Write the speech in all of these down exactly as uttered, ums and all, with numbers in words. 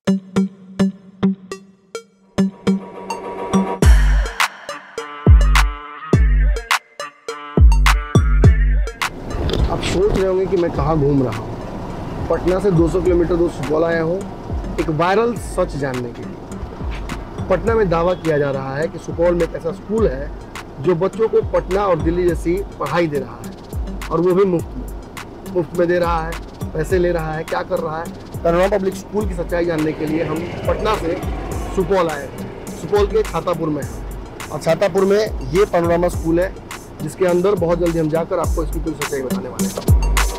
आप सोच रहे होंगे कि मैं कहाँ घूम रहा हूँ। पटना से दो सौ किलोमीटर दूर सुपौल आया हूँ एक वायरल सच जानने के लिए। पटना में दावा किया जा रहा है कि सुपौल में एक ऐसा स्कूल है जो बच्चों को पटना और दिल्ली जैसी पढ़ाई दे रहा है, और वो भी मुफ्त में मुफ्त में दे रहा है, पैसे ले रहा है, क्या कर रहा है। पैनोरमा पब्लिक स्कूल की सच्चाई जानने के लिए हम पटना से सुपौल आए हैं। सुपौल के छातापुर में है, और छातापुर में ये पैनोरमा स्कूल है जिसके अंदर बहुत जल्दी हम जाकर आपको इसकी पूरी सच्चाई बताने वाले हैं।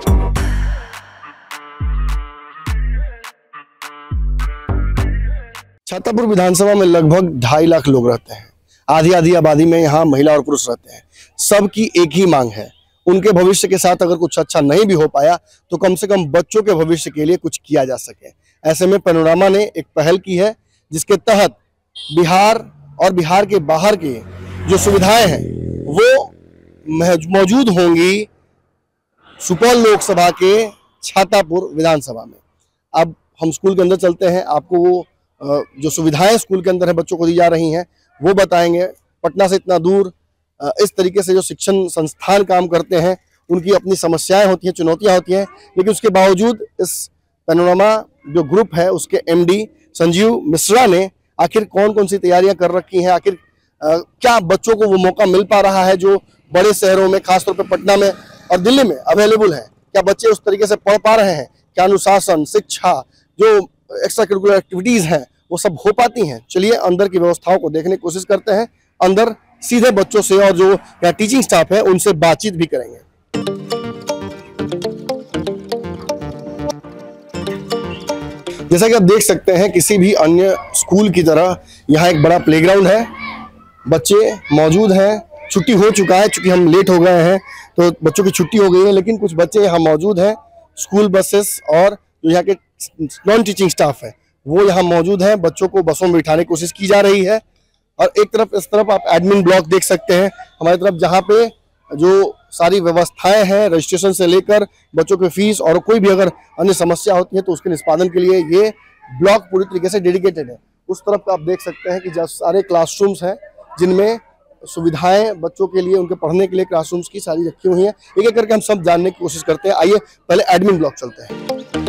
छातापुर विधानसभा में लगभग ढाई लाख लोग रहते हैं। आधी आधी आबादी में यहाँ महिला और पुरुष रहते हैं। सबकी एक ही मांग है, उनके भविष्य के साथ अगर कुछ अच्छा नहीं भी हो पाया तो कम से कम बच्चों के भविष्य के लिए कुछ किया जा सके। ऐसे में पैनोरमा ने एक पहल की है जिसके तहत बिहार और बिहार के बाहर के जो सुविधाएं हैं वो मौजूद होंगी सुपौल लोकसभा के छातापुर विधानसभा में। अब हम स्कूल के अंदर चलते हैं, आपको वो जो सुविधाएं स्कूल के अंदर है बच्चों को दी जा रही हैं वो बताएंगे। पटना से इतना दूर इस तरीके से जो शिक्षण संस्थान काम करते हैं उनकी अपनी समस्याएं होती हैं, चुनौतियां होती हैं, लेकिन उसके बावजूद इस पैनोरमा जो ग्रुप है उसके एमडी संजीव मिश्रा ने आखिर कौन कौन सी तैयारियां कर रखी हैं, आखिर क्या बच्चों को वो मौका मिल पा रहा है जो बड़े शहरों में खासतौर पर पटना में और दिल्ली में अवेलेबल है। क्या बच्चे उस तरीके से पढ़ पा रहे हैं, क्या अनुशासन, शिक्षा, जो एक्स्ट्रा करिकुलर एक्टिविटीज हैं वो सब हो पाती हैं। चलिए अंदर की व्यवस्थाओं को देखने की कोशिश करते हैं। अंदर सीधे बच्चों से और जो यहाँ टीचिंग स्टाफ है उनसे बातचीत भी करेंगे। जैसा कि आप देख सकते हैं किसी भी अन्य स्कूल की तरह यहाँ एक बड़ा प्लेग्राउंड है, बच्चे मौजूद हैं। छुट्टी हो चुका है, चूंकि हम लेट हो गए हैं तो बच्चों की छुट्टी हो गई है, लेकिन कुछ बच्चे यहाँ मौजूद हैं। स्कूल बसेस और जो यहाँ के नॉन टीचिंग स्टाफ है वो यहाँ मौजूद है। बच्चों को बसों में बिठाने की कोशिश की जा रही है। और एक तरफ इस तरफ आप एडमिन ब्लॉक देख सकते हैं हमारी तरफ, जहाँ पे जो सारी व्यवस्थाएं हैं रजिस्ट्रेशन से लेकर बच्चों की फीस और कोई भी अगर अन्य समस्या होती है तो उसके निष्पादन के लिए ये ब्लॉक पूरी तरीके से डेडिकेटेड है। उस तरफ का आप देख सकते हैं कि जब सारे क्लासरूम्स हैं जिनमें सुविधाएं बच्चों के लिए, उनके पढ़ने के लिए क्लासरूम्स की सारी रखी हुई हैं। एक एक करके हम सब जानने की कोशिश करते हैं। आइए पहले एडमिन ब्लॉक चलते हैं।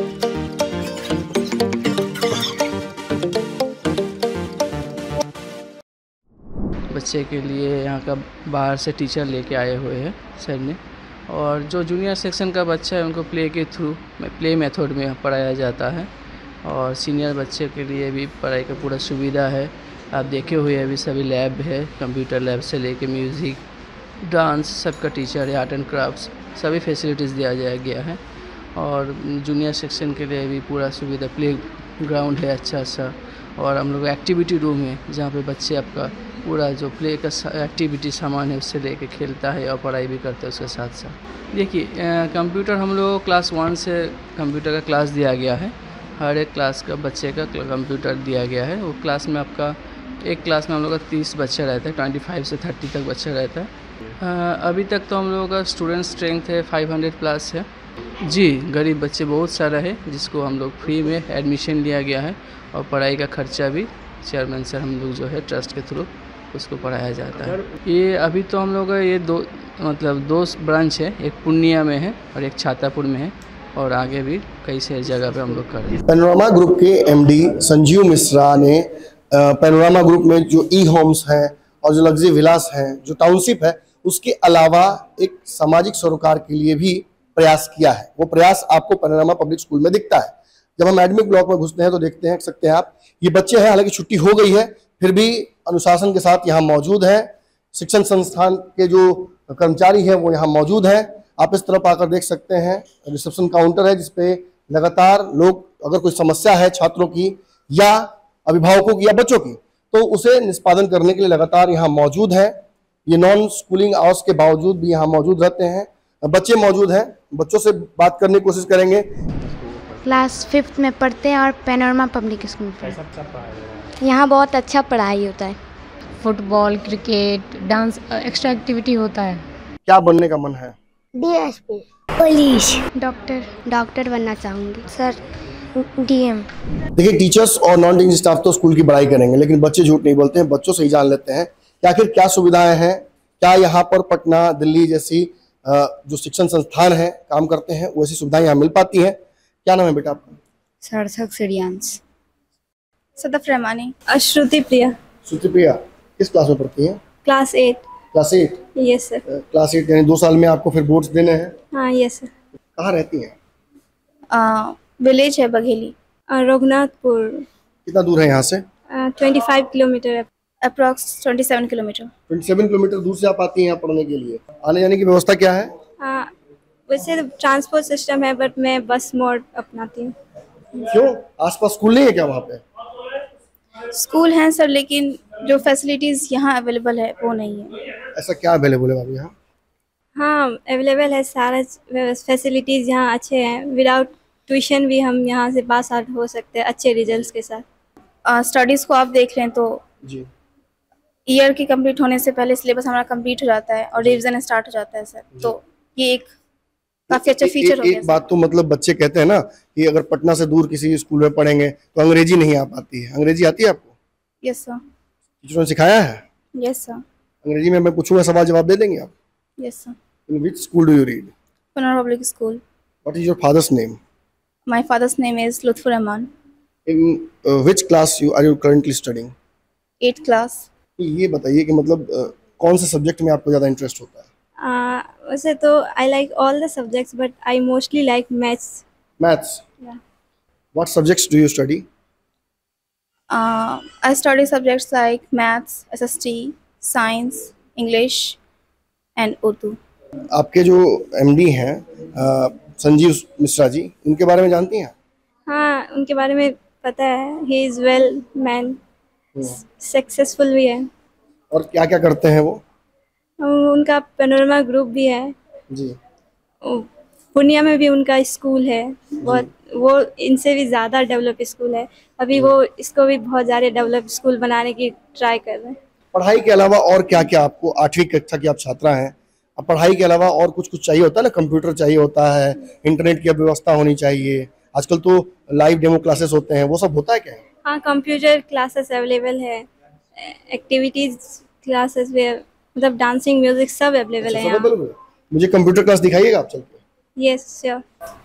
बच्चे के लिए यहाँ का बाहर से टीचर लेके आए हुए हैं सर ने, और जो जूनियर सेक्शन का बच्चा है उनको प्ले के थ्रू प्ले मेथड में पढ़ाया जाता है, और सीनियर बच्चे के लिए भी पढ़ाई का पूरा सुविधा है। आप देखे हुए अभी सभी लैब है, कंप्यूटर लैब से लेके म्यूज़िक, डांस, सबका टीचर है, आर्ट एंड क्राफ्ट्स सभी फैसिलिटीज़ दिया जाया गया है। और जूनियर सेक्शन के लिए भी पूरा सुविधा, प्ले ग्राउंड है अच्छा सा, और हम लोग एक्टिविटी रूम है जहाँ पे बच्चे आपका पूरा जो प्ले का एक्टिविटी सामान है उससे लेके खेलता है और पढ़ाई भी करता है उसके साथ साथ। देखिए कंप्यूटर हम लोग क्लास वन से कंप्यूटर का क्लास दिया गया है। हर एक क्लास का बच्चे का कंप्यूटर दिया गया है। वो क्लास में आपका एक क्लास में हम लोग का तीस बच्चा रहता है, ट्वेंटी फाइव से थर्टी तक बच्चा रहता है। आ, अभी तक तो हम लोगों का स्टूडेंट स्ट्रेंथ है फाइव हंड्रेड प्लस है जी। गरीब बच्चे बहुत सारा है जिसको हम लोग फ्री में एडमिशन लिया गया है, और पढ़ाई का खर्चा भी चेयरमैन सर हम लोग जो है ट्रस्ट के थ्रू उसको पढ़ाया जाता है। ये अभी तो हम लोग का ये दो मतलब दो ब्रांच है, एक पूर्णिया में है और एक छातापुर में है, और आगे भी कई सारी जगह पे हम लोग कर रहे हैं। पैनोरमा ग्रुप के एमडी संजीव मिश्रा ने पैनोरमा ग्रुप में जो ई होम्स हैं और जो लग्जरी विलास हैं, जो टाउनशिप है, उसके अलावा एक सामाजिक सरोकार के लिए भी प्रयास किया है। वो प्रयास आपको पैनोरमा पब्लिक स्कूल में दिखता है। जब हम एडमिन ब्लॉक में घुसते हैं तो देखते हैं सकते हैं आप, ये बच्चे हैं, हालांकि छुट्टी हो गई है फिर भी अनुशासन के साथ यहाँ मौजूद हैं। शिक्षण संस्थान के जो कर्मचारी हैं वो यहाँ मौजूद हैं। आप इस तरफ आकर देख सकते हैं रिसेप्शन काउंटर है जिसपे लगातार लोग, अगर कोई समस्या है छात्रों की या अभिभावकों की या बच्चों की, तो उसे निष्पादन करने के लिए लगातार यहाँ मौजूद है। ये नॉन स्कूलिंग आवर्स के बावजूद भी यहाँ मौजूद रहते हैं। बच्चे मौजूद हैं, बच्चों से बात करने की कोशिश करेंगे। क्लास फिफ्थ में पढ़ते हैं और पैनोरमा पब्लिक स्कूल में। यहाँ बहुत अच्छा पढ़ाई होता है। Football, cricket, dance, extra activity होता है। क्या बनने का मन है? DSP, police, doctor. डॉक्टर बनना चाहूँगी सर। डीएम। देखिए, टीचर्स और नॉन टीचिंग स्टाफ तो स्कूल की बड़ाई करेंगे, लेकिन बच्चे झूठ नहीं बोलते हैं, बच्चों से ही जान लेते हैं कि आखिर क्या सुविधाएं हैं, क्या यहाँ पर पटना, दिल्ली जैसी अ, जो शिक्षण संस्थान है काम करते हैं, वैसी सुविधाएं यहाँ मिल पाती हैं। क्या नाम है बेटा आपका? सार्थक श्रेयांश। सदफ रहमानी। अश्रुति प्रिया। श्रुति प्रिया किस क्लास में पढ़ती हैं? Class eight. Class eight? Yes sir. Class eight यानी दो साल में आपको फिर बोर्ड्स देने हैं? हाँ यस सर। कहाँ रहती हैं? विलेज है बघेली, रघुनाथपुर। कितना दूर है यहाँ से? Twenty five kilometre, approx twenty seven kilometre. सत्ताईस किलोमीटर दूर से आप आती हैं यहाँ पढ़ने के लिए। आने जाने की व्यवस्था क्या है? आ, वैसे तो ट्रांसपोर्ट सिस्टम है, बट मैं बस मोड अपनाती हूँ। क्यों, आसपास स्कूल नहीं है क्या वहाँ पे? स्कूल हैं सर, लेकिन जो फैसिलिटीज़ यहाँ अवेलेबल है वो नहीं है। ऐसा क्या अवेलेबल है बाबू यहाँ? हाँ अवेलेबल है, सारा फैसिलिटीज़ यहाँ अच्छे हैं। विदाउट ट्यूशन भी हम यहाँ से पास आउट हो सकते हैं अच्छे रिजल्ट्स के साथ। स्टडीज़ को आप देख लें तो जी, ईयर की कंप्लीट होने से पहले सिलेबस हमारा कंप्लीट हो जाता है और रिवीजन स्टार्ट हो जाता है सर, तो ये एक काफ़ी अच्छा फीचर हो एक, गया। एक बात तो मतलब बच्चे कहते हैं ना कि अगर पटना से दूर किसी स्कूल में पढ़ेंगे तो अंग्रेजी नहीं आ पाती है। अंग्रेजी आती है आपको? Yes sir. टीचरों ने सिखाया है? Yes sir. अंग्रेजी में मैं पूछूंगा, सवाल जवाब दे देंगे आप? Yes sir. In which school do you read? Panorama public school. What is your father's name? My father's name is Lutfur Rahman. In which class you are you currently studying? Eight class. ये बताइए कि मतलब uh, कौन से subject में आपको ज़्यादा interest होता है? Uh, वैसे तो I like all the subjects, but I mostly like maths. Maths? Yeah. What subjects do you study? Uh, I study subjects like maths, S S T, science, English, and Urdu. आपके जो MD हैं uh, Sanjeev Mishra ji, उनके बारे में जानती हैं? हाँ उनके बारे में पता है। He is well man, successful भी है। और क्या क्या करते हैं वो? उनका पैनोरमा ग्रुप भी है जी। पूर्णिया में भी उनका स्कूल है, बहुत वो इनसे भी ज़्यादा डेवलप स्कूल है। अभी वो इसको भी बहुत ज़्यादा डेवलप स्कूल बनाने की ट्राई कर रहे हैं। पढ़ाई के अलावा और क्या क्या आपको, आठवीं कक्षा की आप छात्रा हैं, अब पढ़ाई के अलावा और कुछ कुछ चाहिए होता है ना? कंप्यूटर चाहिए होता है, इंटरनेट की व्यवस्था होनी चाहिए, आजकल तो लाइव डेमो क्लासेस होते हैं, वो सब होता है क्या? हाँ कंप्यूटर क्लासेस अवेलेबल है, एक्टिविटीज़ क्लासेस भी, मतलब डांसिंग म्यूजिक सब अवेलेबल है यहाँ। मुझे कंप्यूटर क्लास दिखाइएगा आप चल के? Yes sure.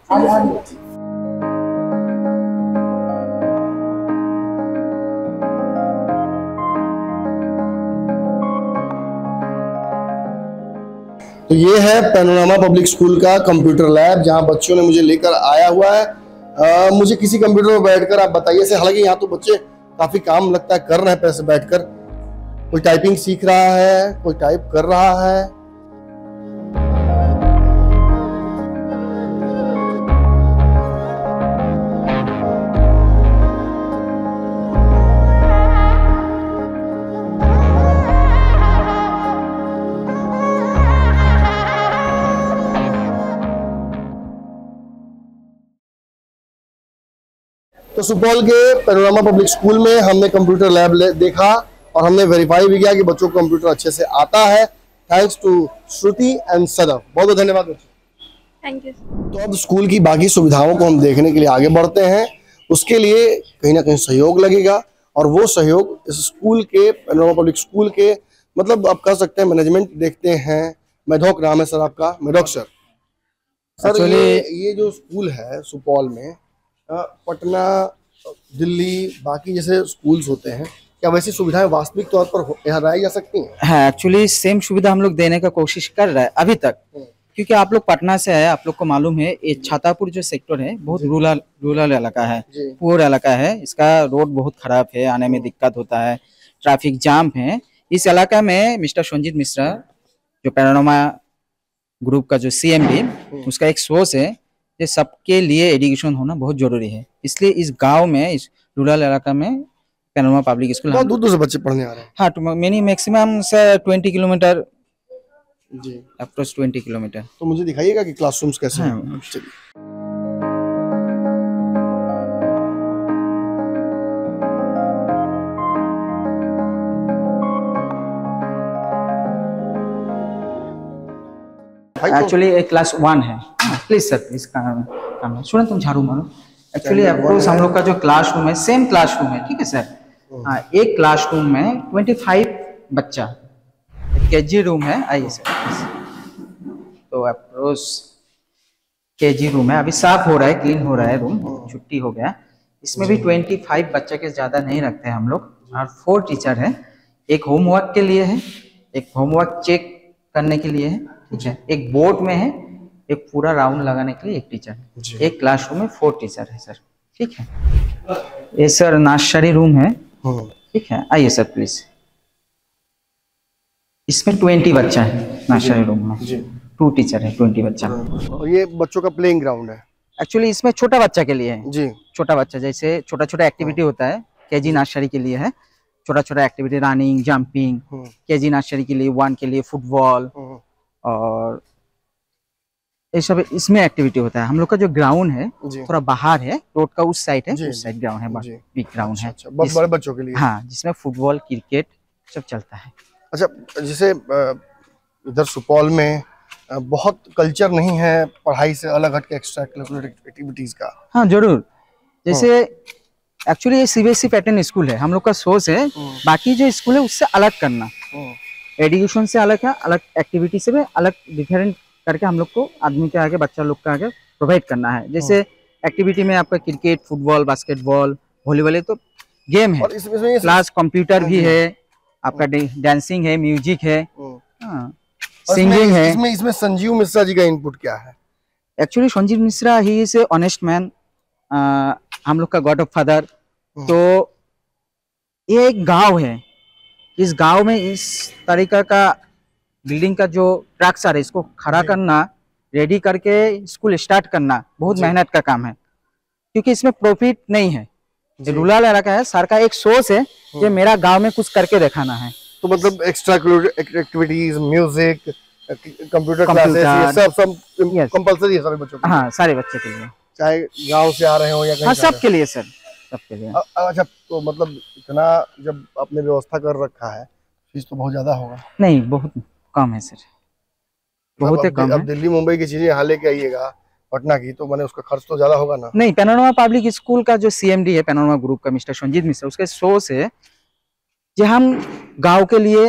तो ये है पैनोरामा पब्लिक स्कूल का कंप्यूटर लैब, जहाँ बच्चों ने मुझे लेकर आया हुआ है। आ, मुझे किसी कंप्यूटर में बैठकर आप बताइए से, हालांकि यहाँ तो बच्चे काफी काम लगता है कर रहे हैं पैसे बैठकर, कोई टाइपिंग सीख रहा है, कोई टाइप कर रहा है। तो सुपौल के पैनोरामा पब्लिक स्कूल में हमने कंप्यूटर लैब देखा और हमने वेरीफाई भी किया कि बच्चों को कंप्यूटर अच्छे से आता है, thanks to Shruti and Sadaf. बहुत बहुत धन्यवाद बच्चों। Thank you. तो अब स्कूल की बाकी सुविधाओं को हम देखने के लिए आगे बढ़ते हैं। उसके लिए कहीं ना कहीं सहयोग लगेगा, और वो सहयोग इस स्कूल के, पैनोरामा पब्लिक स्कूल के, मतलब आप कह सकते हैं मैनेजमेंट देखते हैं। मेढोक नाम है सर आपका, मेढोक सर। सर ये, ये जो स्कूल है सुपौल में, पटना, दिल्ली, बाकी जैसे स्कूल्स होते हैं, क्या वैसी सुविधाएं वास्तविक तौर पर यहाँ लाई जा सकती हैं? हाँ, एक्चुअली सेम सुविधा हम लोग देने का कोशिश कर रहे हैं अभी तक, क्योंकि आप लोग पटना से है, आप लोग को मालूम है ये छातापुर जो सेक्टर है बहुत रूरल रूरल इलाका है, पुअर इलाका है। इसका रोड बहुत खराब है, आने में दिक्कत होता है, ट्रैफिक जाम है। इस इलाका में मिस्टर संजीव मिश्रा जो पैनोरामा ग्रुप का जो सीएमडी, उसका एक सोच है कि सबके लिए एजुकेशन होना बहुत जरूरी है। इसलिए इस गांव में, इस रूरल इलाका में पैनोरामा पब्लिक स्कूल, बहुत दूर दूर से बच्चे पढ़ने आ रहे हैं। हाँ, तो मिनी मैक्सिमम से ट्वेंटी किलोमीटर जी, अप्रोक्स ट्वेंटी किलोमीटर। तो मुझे दिखाइएगा कि क्लासरूम्स कैसे हाँ। हैं। चलिए। एक्चुअली एक क्लास वन है। प्लीज सर, प्लीज काम काम सुनो, तुम झाड़ू मारो। एक्चुअली अप्रोच हम लोग का जो क्लासरूम है सेम क्लासरूम है, ठीक है सर। हाँ, एक क्लासरूम में पच्चीस बच्चा, केजी रूम है। आइए सर, तो अप्रोच केजी रूम है, अभी साफ हो रहा है, क्लीन हो रहा है रूम, छुट्टी हो गया। इसमें भी पच्चीस बच्चे के ज्यादा नहीं रखते हैं हम लोग, और फोर टीचर है। एक होमवर्क के लिए है, एक होमवर्क चेक करने के लिए है, ठीक है, एक बोर्ड में है, एक पूरा राउंड लगाने के लिए एक टीचर है। एक क्लासरूम में फोर टीचर है सर, ठीक है। ये सर नर्सरी रूम है, ठीक है। आइए सर प्लीज। इसमें ट्वेंटी बच्चा है नर्सरी रूम में, टू टीचर है, ट्वेंटी बच्चा। और ये बच्चों का प्लेइंग ग्राउंड है। एक्चुअली इसमें छोटा बच्चा के लिए है जी, छोटा बच्चा, जैसे छोटा छोटा एक्टिविटी होता है, केजी नर्सरी के लिए है छोटा छोटा activity, running, jumping. KG nursery के लिए, वन के लिए फुटबॉल, और ये सब इसमें एक्टिविटी होता है। हम लोग का जो ग्राउंड है थोड़ा बाहर है, रोड का उस साइड है, उस साइड ग्राउंड है, बिग ग्राउंड है, अच्छा, बहुत बड़े बच्चों के लिए। हाँ, जिसमें फुटबॉल, क्रिकेट सब चलता है। अच्छा, जैसे इधर सुपौल में बहुत कल्चर नहीं है पढ़ाई से अलग हट के एक्स्ट्रा करिकुलर एक्टिविटीज का। हाँ जरूर, जैसे एक्चुअली ये सीबीएसई पैटर्न स्कूल है, हम लोग का सोच है बाकी जो स्कूल है उससे अलग करना, एजुकेशन से अलग है, अलग एक्टिविटी से भी अलग, डिफरेंट करके हम लोग को आदमी के आगे, बच्चा लोग के आगे प्रोवाइड करना है। जैसे एक्टिविटी में आपका क्रिकेट, फुटबॉल, बास्केटबॉल, वॉलीबॉल, तो गेम है, क्लास कंप्यूटर भी है, आपका डांसिंग है, म्यूजिक है, सिंगिंग है। इसमें इसमें संजीव मिश्रा जी का इनपुट क्या है? Actually Sanjeev Mishra he is a honest man, हम लोग का गॉड ऑफ फादर। तो ये एक गांव है, इस गांव में इस तरीका का बिल्डिंग का जो स्ट्रक्चर है, इसको खड़ा करना, रेडी करके स्कूल स्टार्ट करना बहुत मेहनत का काम है, क्योंकि इसमें प्रॉफिट नहीं है। रूरल इलाका है, सर का एक सोच है कि मेरा गांव में कुछ करके दिखाना है। तो मतलब extra activities, music, computer classes, ये सब सब कंपलसरी है सारे बच्चों के? हाँ, सारे बच्चे के लिए, चाहे गांव से आ रहे हो या कहीं। हाँ, सब के लिए सर, सब के लिए। अच्छा, तो मतलब इतना जब आपने व्यवस्था कर रखा है, फीस तो बहुत ज्यादा होगा? नहीं, बहुत कम है सर, बहुत कम है। अब दिल्ली मुंबई की चीजें यहाँ लेके आइएगा पटना की, तो मैंने उसका खर्च तो ज्यादा होगा ना? नहीं, पैनोरमा पब्लिक स्कूल का जो सीएमडी है पैनोरमा ग्रुप का, मिस्टर संजीत मिश्रा, उसका सोच है कि हम गांव के लिए,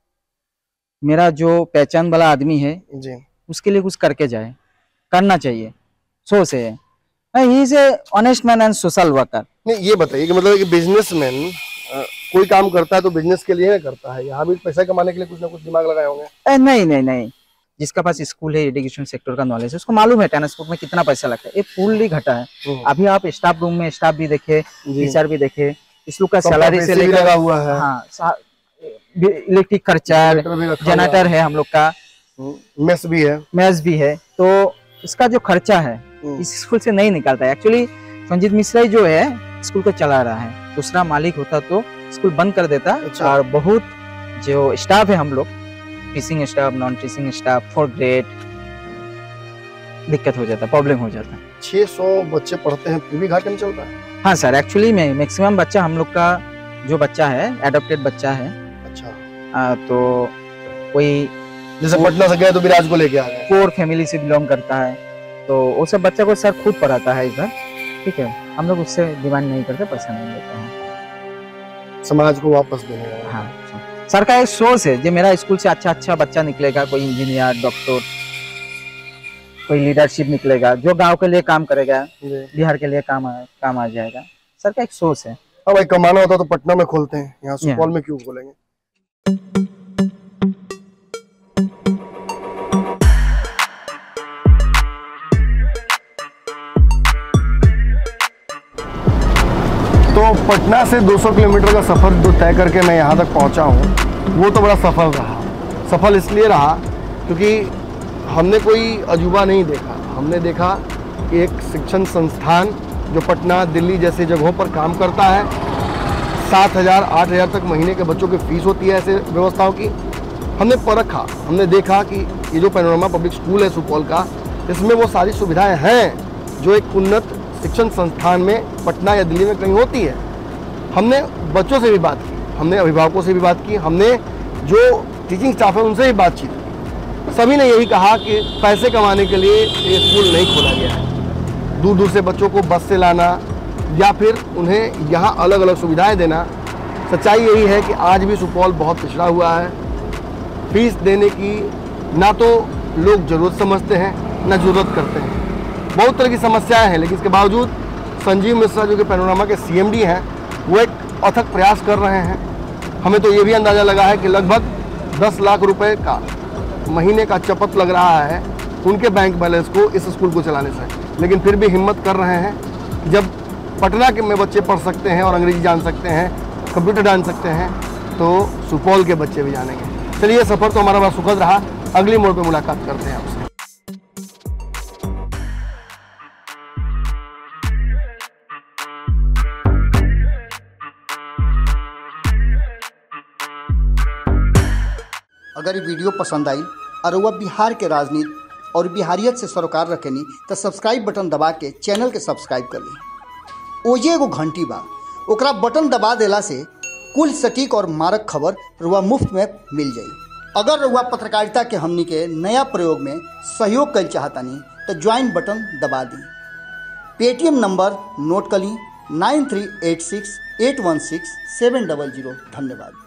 मेरा जो पहचान वाला आदमी है जी, उसके लिए कुछ करके जाए, करना चाहिए, सोच है। He is a honest man and social worker. नहीं, ये बताइए कि मतलब एक बिजनेसमैन कोई काम करता है तो बिजनेस के लिए करता है, यहाँ भी पैसा कमाने के लिए कुछ ना कुछ दिमाग लगाए होंगे? ए, नहीं नहीं नहीं, जिसका पास स्कूल है, एजुकेशन सेक्टर का नॉलेज है, उसको मालूम है ट्रांसपोर्ट में कितना पैसा लगता है। ये फुल्ली घटा है। अभी आप स्टाफ रूम में स्टाफ भी देखे, टीचर भी देखे, इस लोग का सैलरी से लेकर लगा हुआ है। हाँ, इलेक्ट्रिक खर्चा, जनरेटर है, हम लोग का मेस भी है, मेस भी है, तो इसका जो खर्चा है इस स्कूल से नहीं निकलता है। एक्चुअली संजीत मिश्रा ही जो है स्कूल को चला रहा है, दूसरा मालिक होता तो स्कूल बंद कर देता। अच्छा। और बहुत जो स्टाफ है हम लोग, teaching staff, non teaching staff, fourth grade, दिक्कत हो जाता, प्रॉब्लम हो जाता। छह सौ बच्चे पढ़ते हैं फिर भी घाटे में चलता है? हाँ सर, एक्चुअली में मैक्सिमम बच्चा हम लोग का जो बच्चा है एडॉप्टेड बच्चा है। अच्छा। आ, तो कोई जैसे पटना से गए तो विराज को लेके आ गए, पोर फैमिली से बिलोंग करता है, तो वो सब बच्चा को सर खुद पढ़ाता है इधर, ठीक है। हम लोग उससे डिमांड नहीं करते, पैसा नहीं लेते हैं, समाज को वापस देने का। हाँ, सर का एक सोच है, जो मेरा स्कूल से अच्छा अच्छा बच्चा निकलेगा, कोई इंजीनियर, डॉक्टर, कोई लीडरशिप निकलेगा, जो गांव के लिए काम करेगा, बिहार के लिए काम आ, काम आ जाएगा। सर का एक सोच है। हाँ भाई, कमाना होता तो पटना में खोलते हैं, यहाँ सुपौल में क्यों खोलेंगे? तो पटना से दो सौ किलोमीटर का सफ़र जो तय करके मैं यहाँ तक पहुँचा हूँ, वो तो बड़ा सफल रहा। सफल इसलिए रहा क्योंकि हमने कोई अजूबा नहीं देखा, हमने देखा कि एक शिक्षण संस्थान जो पटना, दिल्ली जैसे जगहों पर काम करता है, सात हज़ार आठ हज़ार तक महीने के बच्चों की फ़ीस होती है ऐसे व्यवस्थाओं की। हमने परखा, हमने देखा कि ये जो पैनोरमा पब्लिक स्कूल है सुपौल का, इसमें वो सारी सुविधाएं हैं जो एक उन्नत शिक्षण संस्थान में पटना या दिल्ली में कहीं होती है। हमने बच्चों से भी बात की, हमने अभिभावकों से भी बात की, हमने जो टीचिंग स्टाफ है उनसे भी बातचीत की। सभी ने यही कहा कि पैसे कमाने के लिए ये स्कूल नहीं खोला गया है। दूर दूर से बच्चों को बस से लाना या फिर उन्हें यहाँ अलग अलग सुविधाएं देना। सच्चाई यही है कि आज भी सुपौल बहुत पिछड़ा हुआ है। फीस देने की ना तो लोग ज़रूरत समझते हैं ना ज़रूरत करते हैं। बहुत तरह की समस्याएं हैं, लेकिन इसके बावजूद संजीव मिश्रा जो कि पैनोरामा के सीएमडी हैं, वो एक अथक प्रयास कर रहे हैं। हमें तो ये भी अंदाज़ा लगा है कि लगभग दस लाख रुपए का महीने का चपत लग रहा है उनके बैंक बैलेंस को इस स्कूल को चलाने से, लेकिन फिर भी हिम्मत कर रहे हैं। जब पटना के में बच्चे पढ़ सकते हैं और अंग्रेजी जान सकते हैं, कंप्यूटर जान सकते हैं, तो सुपौल के बच्चे भी जानेंगे। चलिए, सफ़र तो हमारा बड़ा सुखद रहा। अगली मोड़ पर मुलाकात करते हैं आपसे। अगर ये वीडियो पसंद आई और वह बिहार के राजनीति और बिहारियत से सरोकार रखेनी तो सब्सक्राइब बटन दबा के चैनल के सब्सक्राइब कर ली। ओजे एगो घंटी बा, ओकरा बटन दबा देला से कुल सटीक और मारक खबर रुआ मुफ्त में मिल जाई। अगर रुआ पत्रकारिता के हमनी के नया प्रयोग में सहयोग कर चाहतानी तो ज्वाइन बटन दबा दी। पेटीएम नंबर नोट कर ली nine three eight six eight one six seven double zero. धन्यवाद।